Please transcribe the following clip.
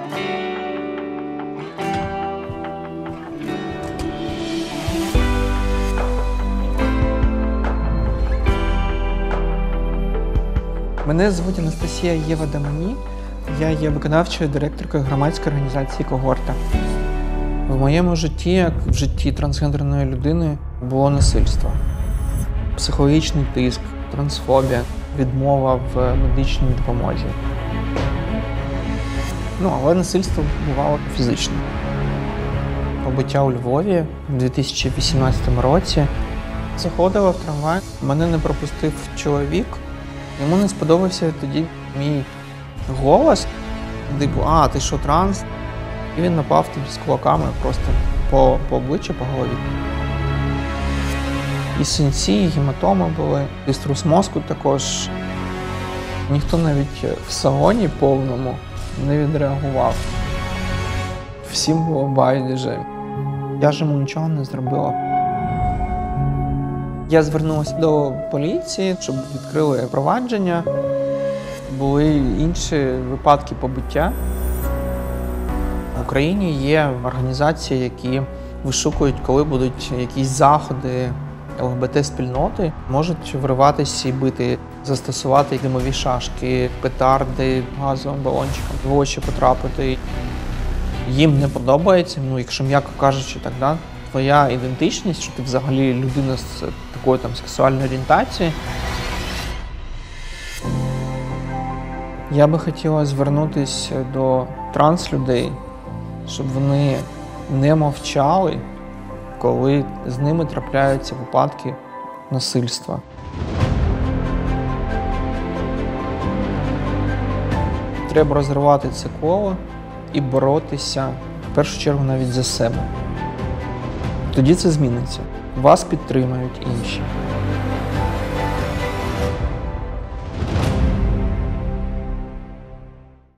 Мене звуть Анастасія Єва-Дамані. Я є виконавчою директоркою громадської організації «Когорта». В моєму житті, як в житті трансгендерної людини, було насильство. Психологічний тиск, трансфобія, відмова в медичній допомозі. Але насильство бувало фізично. Побиття у Львові у 2018 році. Заходила в трамвай, мене не пропустив чоловік. Йому не сподобався тоді мій голос. Типу, ти що, транс? І він напав тоді з кулаками просто по обличчю, по голові. І синці, і гематоми були, і струс мозку також. Ніхто навіть в салоні повному не відреагував. Всім було байдуже. Я ж йому нічого не зробила. Я звернулася до поліції, щоб відкрили провадження. Були інші випадки побиття. В Україні є організації, які вишукують, коли будуть якісь заходи ЛГБТ-спільноти. Можуть вриватися і бити, застосувати димові шашки, петарди, газовим балончиком, в очі потрапити. Їм не подобається, якщо м'яко кажучи, так, твоя ідентичність, що ти взагалі людина з такою сексуальною орієнтацією. Я би хотіла звернутися до транслюдей, щоб вони не мовчали, коли з ними трапляються випадки насильства. Треба розривати це коло і боротися, в першу чергу, навіть за себе. Тоді це зміниться. Вас підтримають інші.